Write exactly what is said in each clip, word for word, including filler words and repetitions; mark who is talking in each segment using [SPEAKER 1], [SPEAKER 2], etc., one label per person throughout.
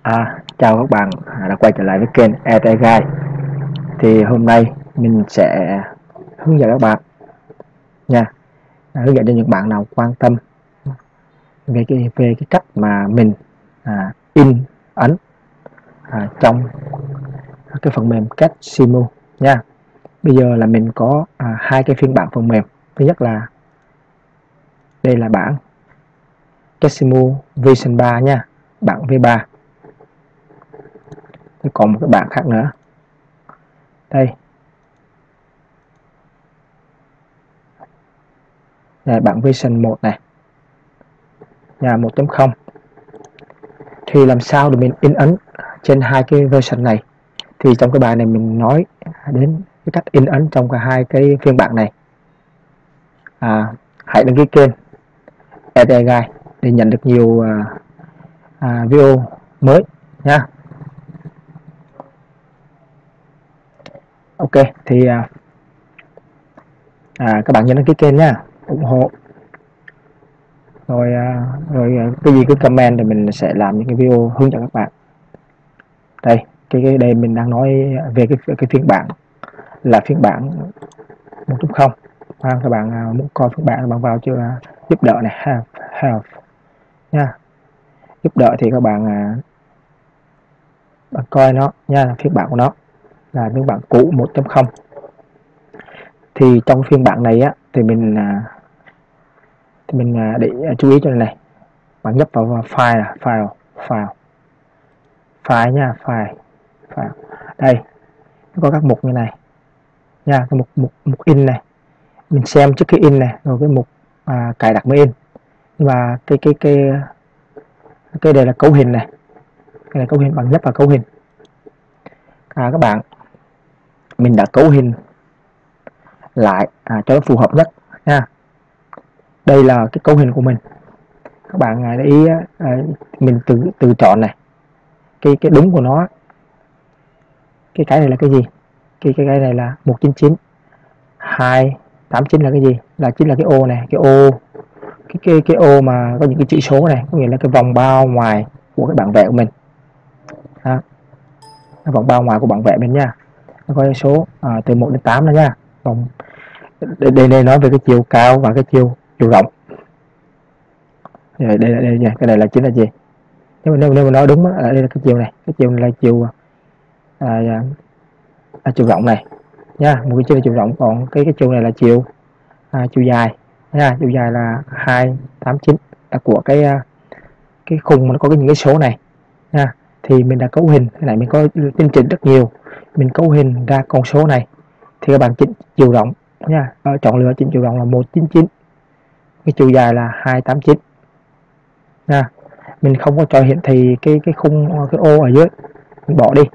[SPEAKER 1] À, chào các bạn à, đã quay trở lại với kênh e tê Guide. Thì hôm nay mình sẽ hướng dẫn các bạn nha, à, hướng dẫn cho những bạn nào quan tâm về cái về cái cách mà mình à, in ấn à, trong cái phần mềm Casimo nha. Bây giờ là mình có à, hai cái phiên bản phần mềm. Thứ nhất là đây là bản Casimo Version ba nha, bản V ba. Còn một cái bản khác nữa đây, là bản version một này nha, một chấm không. Thì làm sao để mình in ấn trên hai cái version này, thì trong cái bài này mình nói đến cái cách in ấn trong cả hai cái phiên bản này. À, hãy đăng ký kênh e tê Guide để nhận được nhiều à, à, video mới nha. Ok, thì à, à, các bạn nhớ đăng ký kênh nha, ủng hộ rồi à, rồi à, cái gì cứ comment thì mình sẽ làm những cái video hướng dẫn các bạn. Đây, cái, cái đây mình đang nói về cái cái phiên bản là phiên bản một chấm không. À, các bạn à, muốn coi phiên bản các bạn vào chưa à, giúp đỡ này, have, have nha, giúp đỡ thì các bạn à, bạn coi nó nha, phiên bản của nó là phiên bản cũ một chấm không. Thì trong phiên bản này á thì mình à, thì mình à, để à, chú ý cho này, này bạn nhấp vào, vào file là file file file nha, file file đây nó có các mục như này nha, cái mục mục mục in này mình xem trước khi in này, rồi cái mục à, cài đặt mới in. Nhưng mà cái cái cái cái đây là cấu hình này, cái này cấu hình, bạn nhấp vào cấu hình. À, các bạn mình đã cấu hình lại à, cho nó phù hợp nhất nha. Đây là cái cấu hình của mình, các bạn để ý à, mình từ từ chọn này cái cái đúng của nó. Cái cái này là cái gì? Cái cái cái này là một chín chín hai tám chín là cái gì? Là chính là cái ô này, cái ô cái cái cái ô mà có những cái chỉ số này, có nghĩa là cái vòng bao ngoài của cái bản vẽ của mình. Đó, cái vòng bao ngoài của bản vẽ mình nha, nó có số à, từ một đến tám đó nha. Vòng đây, đây đây nói về cái chiều cao và cái chiều chiều rộng. Đây đây đây, đây cái này là chính là gì? Nếu mà nếu, nếu mà nói đúng là đây là cái chiều này, cái chiều này là chiều à, à, chiều rộng này nha, một cái chiều là chiều rộng, còn cái cái chiều này là chiều à, chiều dài nha, chiều dài là hai tám chín là của cái cái khung mà nó có cái những cái số này nha. Thì mình đã cấu hình cái này, mình có tinh chỉnh rất nhiều, mình cấu hình ra con số này. Thì các bạn chỉnh chiều rộng nha, ở chọn lựa chỉnh chiều rộng là một chín chín, cái chiều dài là hai tám chín nha. Mình không có cho hiển thị cái cái khung cái ô ở dưới, mình bỏ đi.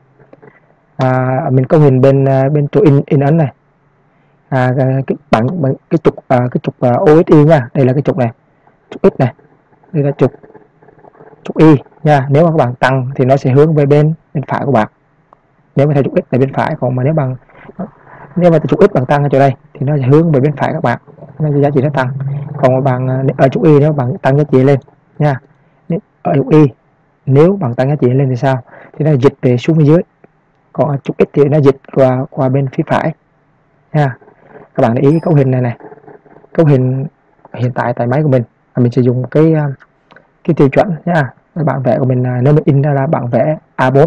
[SPEAKER 1] À, mình cấu hình bên bên chỗ in in ấn này, à, cái bản cái trục à, cái trục uh, ô ét i nha, đây là cái trục này, trục X này, đây là trục trục Y nha. Nếu mà các bạn tăng thì nó sẽ hướng về bên bên phải của bạn, nếu mà theo trục X là bên phải, còn mà nếu bằng nếu mà trục X bằng tăng ở chỗ đây thì nó sẽ hướng về bên phải các bạn, nó giá trị nó tăng. Còn bằng ở trục Y nếu bằng tăng giá trị lên nha, ở trục Y nếu bằng tăng giá trị lên thì sao, thì nó dịch về xuống phía dưới, còn ở trục X thì nó dịch qua qua bên phía phải nha. Các bạn để ý cấu hình này này, cấu hình hiện tại tại máy của mình mình sử dụng cái cái tiêu chuẩn nha. Cái bản vẽ của mình nếu mình in ra là bản vẽ A bốn,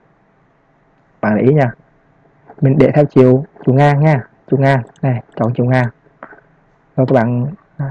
[SPEAKER 1] bạn để ý nha, mình để theo chiều chiều ngang nha, chiều ngang này, chọn chiều ngang. Rồi các bạn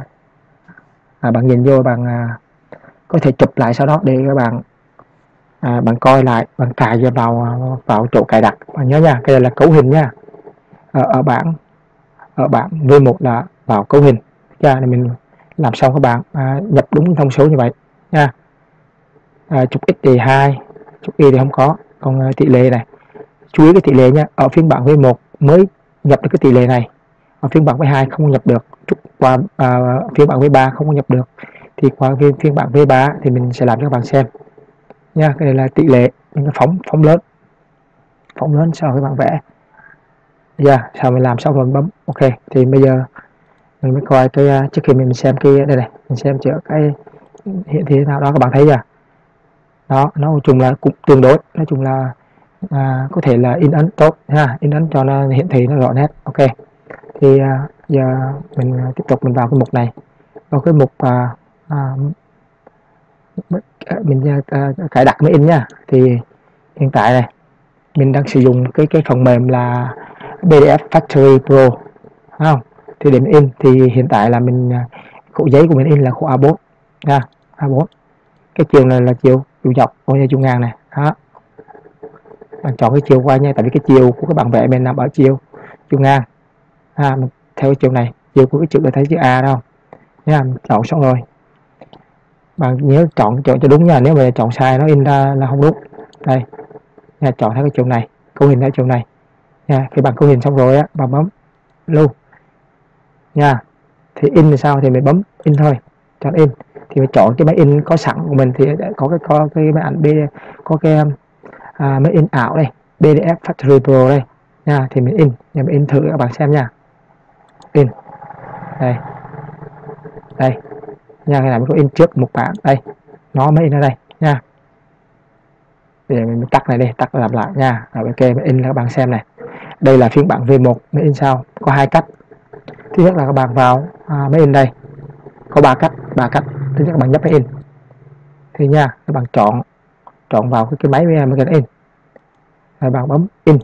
[SPEAKER 1] à, bạn nhìn vô, bạn à, có thể chụp lại sau đó để các bạn à, bạn coi lại, bạn cài vào vào chỗ cài đặt. Bạn nhớ nha, cái này là cấu hình nha. Ở, ở bảng ở bảng V một là vào cấu hình nha. Nên mình làm xong các bạn à, nhập đúng thông số như vậy nha. À, trục X thì hai, trục Y thì không có. Còn uh, tỷ lệ này, chú ý cái tỷ lệ nha, ở phiên bản V một mới nhập được cái tỷ lệ này, ở phiên bản V hai không nhập được, qua uh, phiên bản V ba không có nhập được, thì qua phiên, phiên bản V ba thì mình sẽ làm cho các bạn xem nha. Cái này là tỷ lệ, những cái phóng phóng lớn phóng lớn so với bản vẽ. Yeah, sau mình làm xong rồi bấm ok. Thì bây giờ mình mới coi cái trước khi mình xem cái đây này, mình xem chữa cái hiện thị nào đó, các bạn thấy chưa? Đó, nói chung là cũng tương đối, nói chung là à, có thể là in ấn tốt ha, in ấn cho nó hiển thị nó rõ nét. Ok, thì à, giờ mình tiếp tục mình vào cái mục này, vào cái mục à, à, mình à, cài đặt máy in nha. Thì hiện tại này mình đang sử dụng cái cái phần mềm là pê đê ép Factory Pro, không? Thì để mình in thì hiện tại là mình khổ giấy của mình in là khổ a bốn nha, a bốn. Cái chiều này là chiều chiều dọc coi như chiều ngang này đó, bạn chọn cái chiều qua nha, tại vì cái chiều của các bạn vẽ mình nằm ở chiều chiều ngang ha. Mình theo cái chiều này, chiều của cái chữ là thấy chữ A đâu nha. Mình chọn xong rồi bạn nhớ chọn chọn cho đúng nha, nếu mà chọn sai nó in ra là không đúng. Đây nha, chọn theo cái chiều này, cấu hình theo chiều này nha. Khi bạn cấu hình xong rồi á, bạn bấm lưu nha. Thì in thì sao thì mình bấm in thôi, chọn in thì mình chọn cái máy in có sẵn của mình, thì có cái có cái máy ảnh B, có cái à, máy in ảo đây, pê đê ép Factory Pro đây nha. Thì mình in, nhà mình in thử các bạn xem nha. In đây đây nha, cái này mình có in trước một bản đây, nó mới in ở đây nha. Để mình tắt này đi, tắt làm lại nha. Rồi ok, mình in cho các bạn xem này. Đây là phiên bản V một, mình in sao có hai cách. Thứ nhất là các bạn vào à, máy in đây, có ba cách, ba cách. Thứ nhất các bạn nhấp máy in thì nha, các bạn chọn chọn vào cái, cái máy mình cần in, rồi bạn bấm in.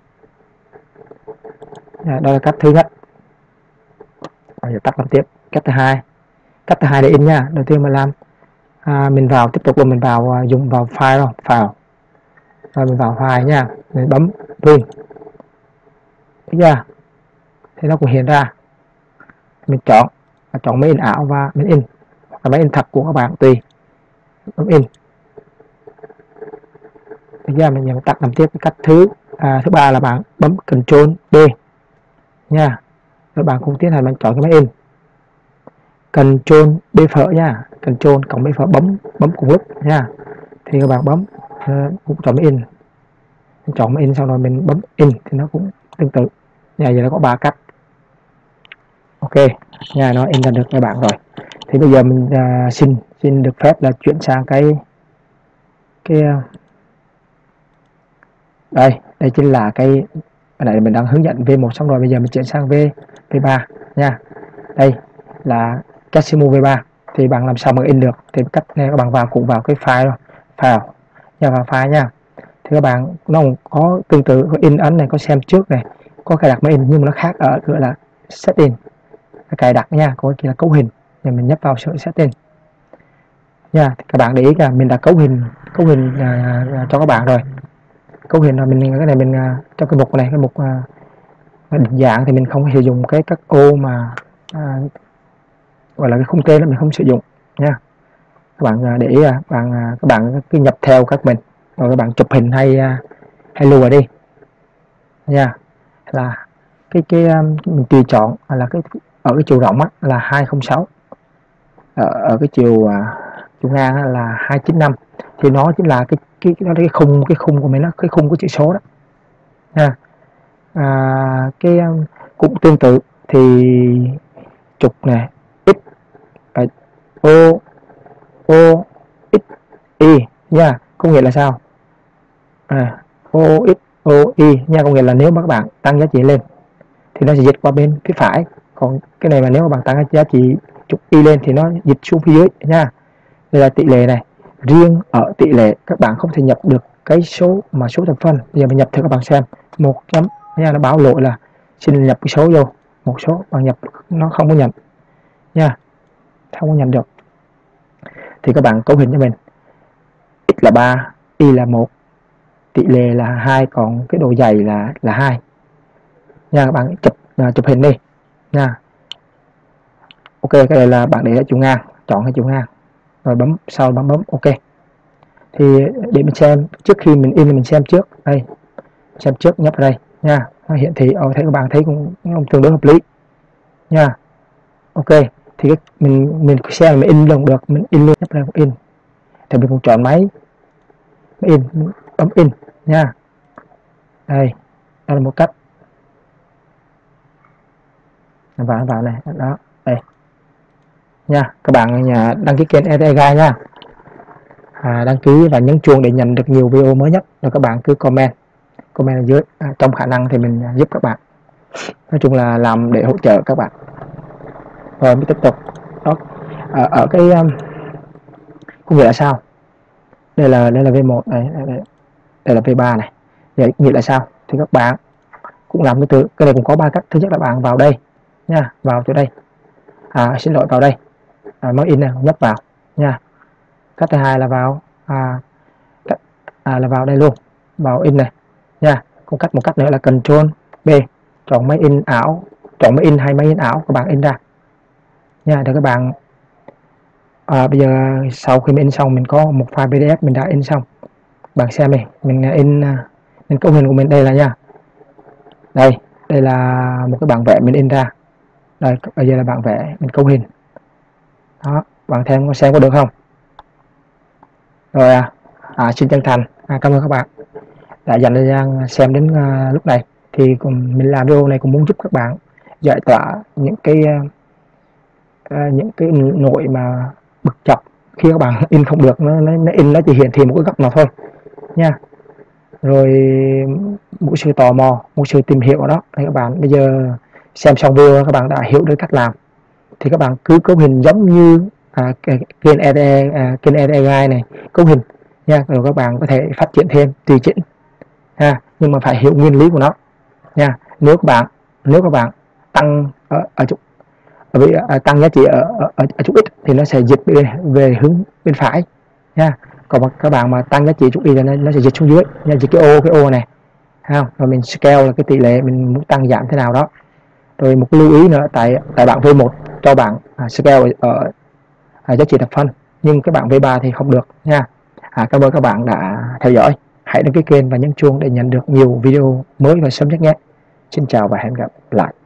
[SPEAKER 1] À, đó là cách thứ nhất. Rồi giờ tắt làm tiếp. Cách thứ hai, cách thứ hai để in nha. Đầu tiên mình làm à, mình vào tiếp tục là mình vào à, dùng vào file không file, rồi mình vào file nha, mình bấm print, thấy chưa, thì nó cũng hiện ra. Mình chọn chọn máy in ảo và mình in, hoặc là máy in thật của các bạn tùy, bấm in. Bây giờ mình nhận tắt làm tiếp. Cái cách thứ à, thứ ba là bạn bấm Ctrl D nha, rồi bạn cũng tiến hành bạn chọn cái máy in, Ctrl B phở nha, Ctrl cộng B phở bấm bấm cùng lúc nha. Thì các bạn bấm uh, cũng chọn máy in, mình chọn máy in xong rồi mình bấm in thì nó cũng tương tự nha. Giờ nó có ba cách. Ok nha, nó in ra được các bạn rồi. Thì bây giờ mình uh, xin xin được phép là chuyển sang cái cái uh, đây đây chính là cái này mình đang hướng dẫn V một xong rồi, bây giờ mình chuyển sang V V3 nha. Đây là Casimo V ba. Thì bạn làm sao mà in được thì cách này các bạn vào cũng vào cái file rồi, file nha, vào file nha. Thì các bạn nó có tương tự, có in ấn này, có xem trước này, có cài đặt máy in, nhưng mà nó khác ở gọi là setting, cài đặt nha, có kia là cấu hình. Thì mình nhấp vào sự setting nha. Thì các bạn để ý là mình đã cấu hình cấu hình à, cho các bạn rồi. Cấu hình là mình cái này mình à, trong cái mục này, cái mục à, định dạng thì mình không sử dụng cái các ô mà à, gọi là cái khung tên, là mình không sử dụng nha. Các bạn để ý là bạn các bạn cứ nhập theo các mình, rồi các bạn chụp hình hay hay lùa đi nha. Là cái cái mình tùy chọn là cái ở cái chiều rộng á, là hai không sáu, ở, ở cái chiều chiều ngang á, là hai chín năm. Thì nó chính là cái cái cái, cái khung cái khung của mình, nó cái khung của chữ số đó nha. À, cái cũng tương tự thì trục này x o o x y nha, có nghĩa là sao à, o x o y nha, có nghĩa là nếu mà các bạn tăng giá trị lên thì nó sẽ dịch qua bên phía phải, còn cái này mà nếu mà bạn tăng giá trị trục y lên thì nó dịch xuống phía dưới nha. Đây là tỷ lệ này. Riêng ở tỷ lệ các bạn không thể nhập được cái số mà số thập phân. Bây giờ mình nhập thử các bạn xem, một chấm nha, nó báo lỗi là xin nhập cái số vô, một số bạn nhập nó không có nhận nha, không có nhận được. Thì các bạn cấu hình cho mình x là ba, y là một, tỷ lệ là hai, còn cái độ dày là là hai nha. Các bạn chụp uh, chụp hình đi nha. Ok, cái này là bạn để ở chiều ngang, chọn cái chiều ngang rồi bấm sau bấm bấm ok. Thì để mình xem trước khi mình in, mình xem trước đây, xem trước nhấp vào đây nha, nó hiển thị ở thấy các bạn thấy cũng, cũng tương đối hợp lý nha. Ok, thì cái, mình mình xem mình in luôn được, mình in luôn, nhấp vào in thì mình cũng chọn máy in, bấm in nha. Đây, đây là một cách. Vào vào này đó, đây nha. Các bạn nhà đăng ký kênh e tê Guide nha. à, đăng ký và nhấn chuông để nhận được nhiều video mới nhất. Rồi các bạn cứ comment comment ở dưới, à, trong khả năng thì mình giúp các bạn, nói chung là làm để hỗ trợ các bạn. Rồi mới tiếp tục đó. ở, ở cái um, có nghĩa là sao, đây là đây là vê một này, đây, đây là vê ba này, vậy nghĩa là sao thì các bạn cũng làm cái từ cái này cũng có ba cách. Thứ nhất là bạn vào đây nha, vào chỗ đây, à, xin lỗi vào đây, à, mới in này nhấp vào nha. Cách thứ hai là vào à, à, là vào đây luôn, vào in này nha. Còn cách một cách nữa là Control B, chọn máy in ảo, chọn máy in hay máy in ảo, các bạn in ra nha. Để các bạn à, bây giờ sau khi mình in xong, mình có một file pê đê ép mình đã in xong, bạn xem này, mình in mình cấu hình của mình đây là nha, đây đây là một cái bản vẽ mình in ra đây. Bây giờ là bản vẽ mình cấu hình đó, bạn thêm xem có được không. Rồi à, à xin chân thành à, cảm ơn các bạn đã dành thời gian xem đến uh, lúc này. Thì cùng mình làm video này cũng muốn giúp các bạn giải tỏa những cái uh, những cái nỗi mà bực chọc khi các bạn in không được, nó, nó, nó in nó chỉ hiển thị một cái góc nào thôi nha. Rồi một sự tò mò, một sự tìm hiểu đó, thì các bạn bây giờ xem xong video các bạn đã hiểu được cách làm, thì các bạn cứ cấu hình giống như à, kênh e đê e, à, kênh e đê e Guide này cấu hình nha. Rồi các bạn có thể phát triển thêm, tùy chỉnh ha, nhưng mà phải hiểu nguyên lý của nó nha. Nếu các bạn nếu các bạn tăng ở, ở chỗ ở, tăng giá trị ở, ở, ở chút ít thì nó sẽ dịch về, về hướng bên phải nha. Còn các bạn mà tăng giá trị chút đi thì nó, nó sẽ dịch xuống dưới nha, dịch cái ô cái ô này ha. Rồi mình scale là cái tỷ lệ mình muốn tăng giảm thế nào đó. Rồi một lưu ý nữa, tại tại bạn vê một cho bạn à, scale ở à, giá trị đặc phân, nhưng các bạn vê ba thì không được nha. À, cảm ơn các bạn đã theo dõi, hãy đăng ký kênh và nhấn chuông để nhận được nhiều video mới và sớm nhất nhé. Xin chào và hẹn gặp lại.